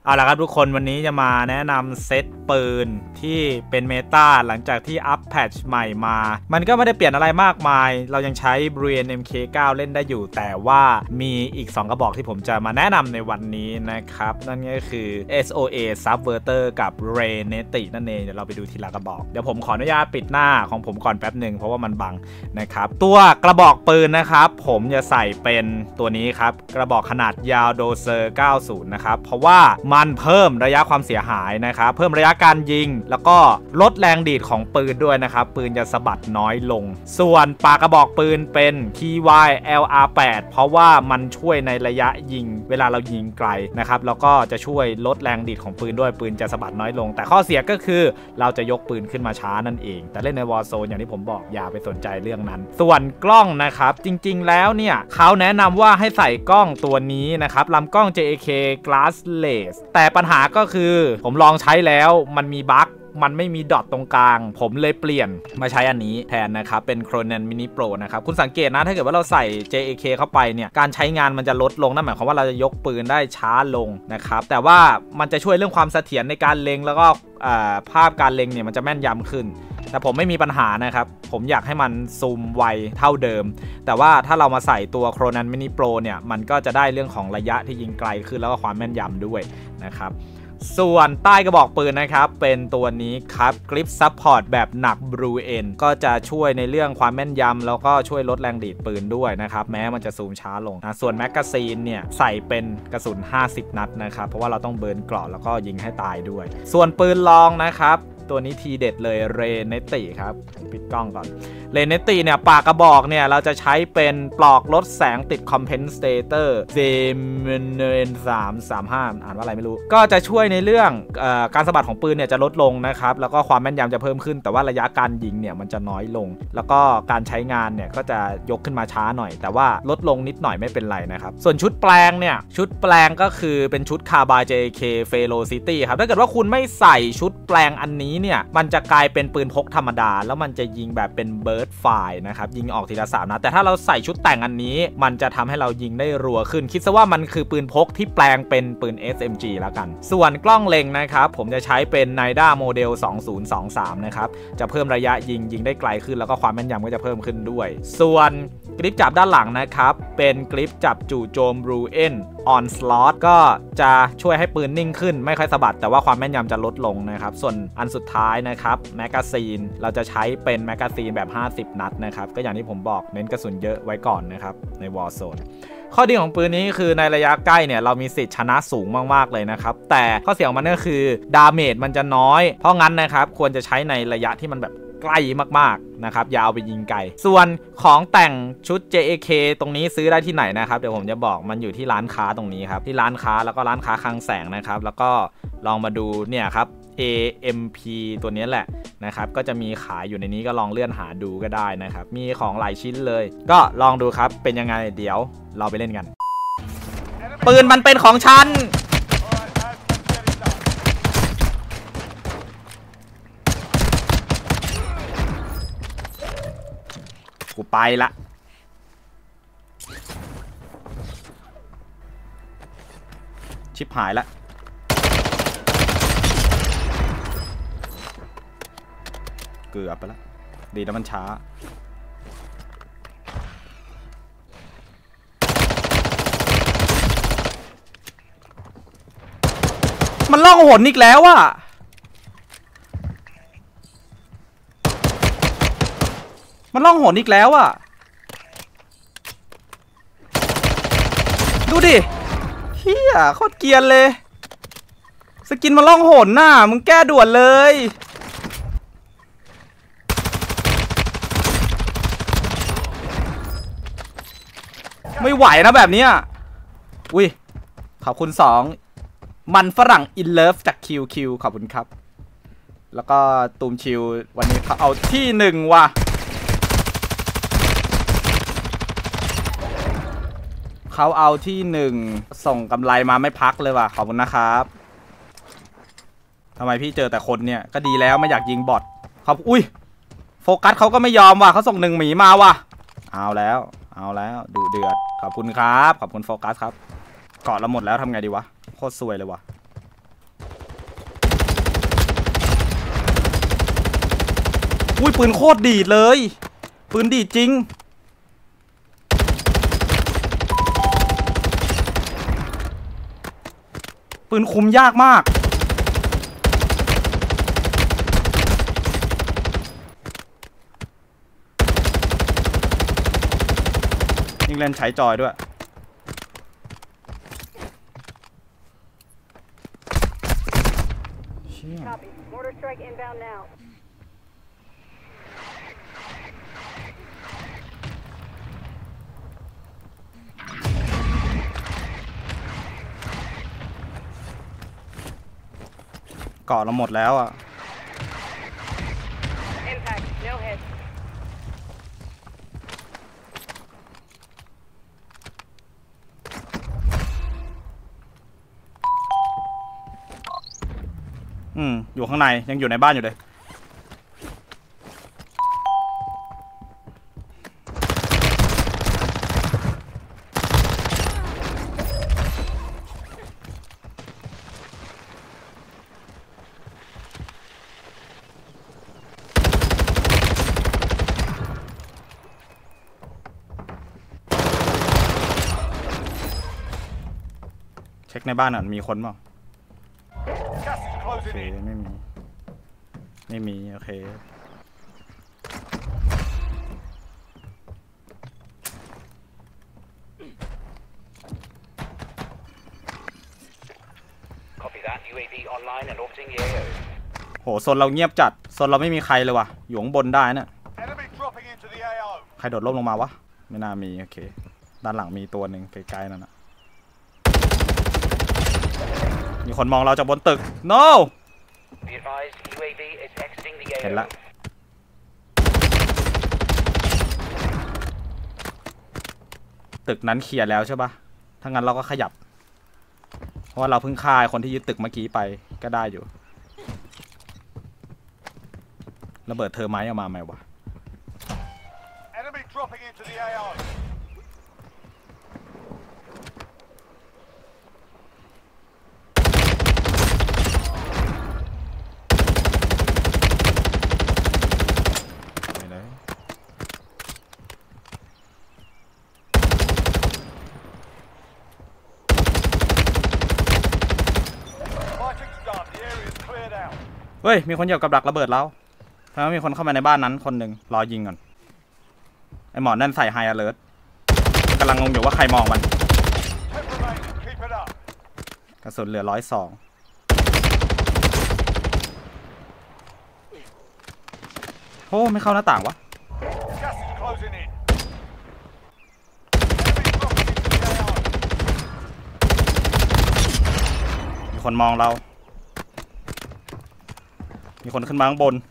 เอาละครับทุกคนวันนี้จะมาแนะนำเซตปืนที่เป็นเมตาหลังจากที่อัปแพทช์ใหม่มามันก็ไม่ได้เปลี่ยนอะไรมากมายเรายังใช้ Bren MK9 เล่นได้อยู่แต่ว่ามีอีก2กระบอกที่ผมจะมาแนะนำในวันนี้นะครับนั่นก็คือ SOA Subverter กับ Ray Neti นั่นเองเดี๋ยวเราไปดูทีละกระบอกเดี๋ยวผมขออนุญาตปิดหน้าของผมก่อนแป๊บหนึ่งเพราะว่ามันบังนะครับตัวกระบอกปืนนะครับผมจะใส่เป็นตัวนี้ครับกระบอกขนาดยาวโดเซอร์90นะครับเพราะว่ามันเพิ่มระยะความเสียหายนะครับเพิ่มระยะการยิงแล้วก็ลดแรงดีดของปืนด้วยนะครับปืนจะสะบัดน้อยลงส่วนปากกระบอกปืนเป็น TY LR8 เพราะว่ามันช่วยในระยะยิงเวลาเรายิงไกลนะครับแล้วก็จะช่วยลดแรงดีดของปืนด้วยปืนจะสะบัดน้อยลงแต่ข้อเสียก็คือเราจะยกปืนขึ้นมาช้านั่นเองแต่เล่นใน Warzone อย่างที่ผมบอกอย่าไปสนใจเรื่องนั้นส่วนกล้องนะครับจริงๆแล้วเนี่ยเขาแนะนำว่าให้ใส่กล้องตัวนี้นะครับลำกล้อง JAK Glassless แต่ปัญหาก็คือผมลองใช้แล้วมันมีบั๊กมันไม่มีดอทตรงกลางผมเลยเปลี่ยนมาใช้อันนี้แทนนะครับเป็น Cronen Mini Pro นะครับคุณสังเกตนะถ้าเกิดว่าเราใส่ JAK เข้าไปเนี่ยการใช้งานมันจะลดลงนั่นหมายความว่าเราจะยกปืนได้ช้าลงนะครับแต่ว่ามันจะช่วยเรื่องความเสถียรในการเล็งแล้วก็ภาพการเล็งเนี่ยมันจะแม่นยำขึ้นแต่ผมไม่มีปัญหานะครับผมอยากให้มันซูมไวเท่าเดิมแต่ว่าถ้าเรามาใส่ตัว Cronen Mini Pro เนี่ยมันก็จะได้เรื่องของระยะที่ยิงไกลขึ้นแล้วก็ความแม่นยำด้วยนะครับส่วนใต้กระบอกปืนนะครับเป็นตัวนี้ครับกริปซัพพอร์ตแบบหนัก Bren ก็จะช่วยในเรื่องความแม่นยำแล้วก็ช่วยลดแรงดีดปืนด้วยนะครับแม้มันจะซูมช้าลงนะส่วนแมกกาซีนเนี่ยใส่เป็นกระสุน50นัดนะครับเพราะว่าเราต้องเบิร์นเกราะแล้วก็ยิงให้ตายด้วยส่วนปืนลองนะครับตัวนี้ทีเด็ดเลยเรเนติครับปิดกล้องก่อนเรเนติเนี่ยปากกระบอกเนี่ยเราจะใช้เป็นปลอกลดแสงติดคอมเพนเซเตอร์เซมเนน335อ่านว่าอะไรไม่รู้ก็จะช่วยในเรื่องการสะบัดของปืนเนี่ยจะลดลงนะครับแล้วก็ความแม่นยำจะเพิ่มขึ้นแต่ว่าระยะการยิงเนี่ยมันจะน้อยลงแล้วก็การใช้งานเนี่ยก็จะยกขึ้นมาช้าหน่อยแต่ว่าลดลงนิดหน่อยไม่เป็นไรนะครับส่วนชุดแปลงเนี่ยชุดแปลงก็คือเป็นชุดคาร์บาย JK Velocity ครับถ้าเกิดว่าคุณไม่ใส่ชุดแปลงอันนี้เนี่ยมันจะกลายเป็นปืนพกธรรมดาแล้วมันจะยิงแบบเป็นเบิร์ดไฟนะครับยิงออกทีละ3นัดแต่ถ้าเราใส่ชุดแต่งอันนี้มันจะทำให้เรายิงได้รัวขึ้นคิดซะว่ามันคือปืนพกที่แปลงเป็นปืน SMG แล้วกันส่วนกล้องเล็งนะครับผมจะใช้เป็น Nida โมเดล2023นะครับจะเพิ่มระยะยิงได้ไกลขึ้นแล้วก็ความแม่นยำก็จะเพิ่มขึ้นด้วยส่วนกริปจับด้านหลังนะครับเป็นกริปจับจู่โจม Bren Onslaught ก็จะช่วยให้ปืนนิ่งขึ้นไม่ค่อยสะบัดแต่ว่าความแม่นยำจะลดลงนะครับส่วนอันสุดท้ายนะครับแมกกาซีนเราจะใช้เป็นแมกกาซีนแบบ50นัดนะครับก็อย่างที่ผมบอกเน้นกระสุนเยอะไว้ก่อนนะครับใน Warzone ข้อดีของปืนนี้คือในระยะใกล้เนี่ยเรามีสิทธิ์ชนะสูงมากๆเลยนะครับแต่ข้อเสียของมันก็คือดาเมจมันจะน้อยเพราะงั้นนะครับควรจะใช้ในระยะที่มันแบบใกล้มากๆนะครับอย่าเอาไปยิงไกลส่วนของแต่งชุด JAK ตรงนี้ซื้อได้ที่ไหนนะครับเดี๋ยวผมจะบอกมันอยู่ที่ร้านค้าตรงนี้ครับที่ร้านค้าแล้วก็ร้านค้าคลังแสงนะครับแล้วก็ลองมาดูเนี่ยครับ AMP ตัวนี้แหละนะครับก็จะมีขายอยู่ในนี้ก็ลองเลื่อนหาดูก็ได้นะครับมีของหลายชิ้นเลยก็ลองดูครับเป็นยังไงเดี๋ยวเราไปเล่นกันปืนมันเป็นของฉันกูไปละชิบหายละเกือบไปแล้วดีนะมันช้ามันล่องหนอีกแล้วอะมันล่องหนอีกแล้วอ่ะดูดิเฮียโคตรเกรียนเลยสกินมันล่องหนน่ะมึงแก้ด่วนเลยไม่ไหวนะแบบนี้อุ้ยขอบคุณ2มันฝรั่งอินเลิฟจากคิวขอบคุณครับแล้วก็ตูมชิววันนี้เขาเอาที่1ว่ะเขาเอาที่1ส่งกำไรมาไม่พักเลยว่ะขอบคุณนะครับทำไมพี่เจอแต่คนเนี่ยก็ดีแล้วไม่อยากยิงบอทครับอุ้ยโฟกัสเขาก็ไม่ยอมว่ะเขาส่ง1หมีมาว่ะเอาแล้วดูเดือดขอบคุณครับขอบคุณโฟกัสครับเกาะเราหมดแล้วทำไงดีวะโคตรซวยเลยว่ะอุ้ยปืนโคตรดีดเลยปืนดีดจริงปืนคุมยากมากยิ่งเล่นใช้จอยด้วยเกาะเราหมดแล้วอ่ะอยู่ข้างในยังอยู่ในบ้านอยู่เลยเช็คในบ้านอ่ะมีคนเปล่าโอเคไม่มีโอเคโหโซนเราเงียบจัดโซนเราไม่มีใครเลยว่ะอยู่ข้างบนได้นะใครโดดร่มลงมาวะไม่น่ามีโอเคด้านหลังมีตัวหนึ่งไกลๆนั่นนะมีคนมองเราจากบนตึก no เห็นละตึกนั้นเคลียร์แล้วใช่ปะถ้างั้นเราก็ขยับเพราะว่าเราเพิ่งฆ่าคนที่ยึดตึกเมื่อกี้ไปก็ได้อยู่ระเบิดเธอไม้เอามาไหมวะเฮ้ยมีคนเหยียบกับดักระเบิดแล้วเพราะมีคนเข้ามาในบ้านนั้นคนหนึ่งรอยิงก่อนไอหมอนั่นใส่ไฮอเลิร์ตกำลังงงอยู่ว่าใครมองมันกระสุนเหลือ102โอ้ไม่เข้าหน้าต่างวะมีคนมองเรามีคนขึ้นมาข้างบน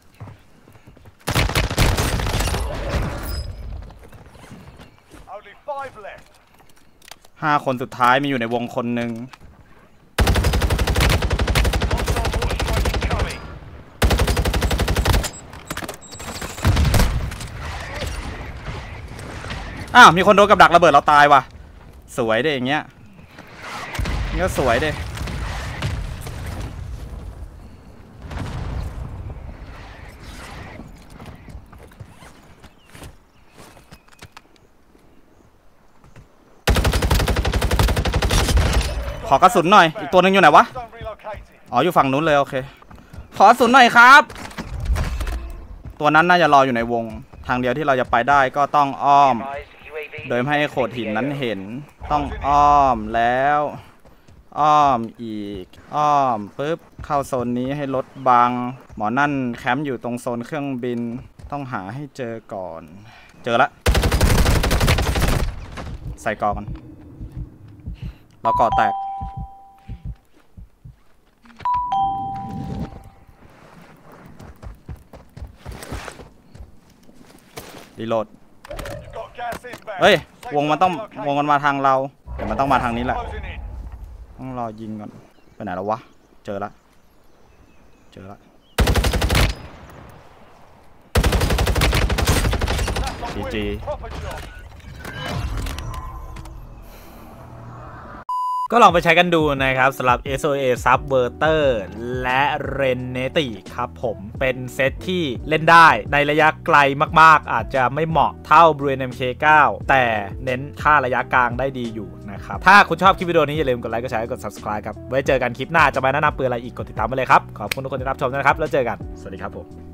5 คนสุดท้ายมีอยู่ในวงคนหนึ่งอ้าวมีคนโดนกับดักระเบิดเราตายว่ะสวยเด้อย่างเงี้ยนี่ก็สวยเด้ขอกระสุนหน่อยอีกตัวหนึ่งอยู่ไหนวะอ๋ออยู่ฝั่งนู้นเลยโอเคขอกระสุนหน่อยครับตัวนั้นน่าจะรออยู่ในวงทางเดียวที่เราจะไปได้ก็ต้องอ้อมโดยไม่ให้โขดหินนั้นเห็นต้องอ้อมแล้วอ้อมอีกอ้อมปุ๊บเข้าโซนนี้ให้รถบังหมอนั่นแคมป์อยู่ตรงโซนเครื่องบินต้องหาให้เจอก่อนเจอละใส่กอกันเราก่อแตกรีโหลดเฮ้ยวงมันมาทางเราเดี๋ยวมันต้องมาทางนี้แหละต้องรอยิงก่อนไปไหนแล้ววะเจอละจีก็ลองไปใช้กันดูนะครับสำหรับ SOA Subverter และ Reneti ครับผมเป็นเซตที่เล่นได้ในระยะไกลมากๆอาจจะไม่เหมาะเท่า Bruen MK9 แต่เน้นค่าระยะกลางได้ดีอยู่นะครับถ้าคุณชอบคลิปวิดีโอนี้อย่าลืมกดไลค์กดแชร์กด Subscribe ครับไว้เจอกันคลิปหน้าจะมาแนะนำปืนอะไรอีกกดติดตามไปเลยครับขอบคุณทุกคนที่รับชมนะครับแล้วเจอกันสวัสดีครับผม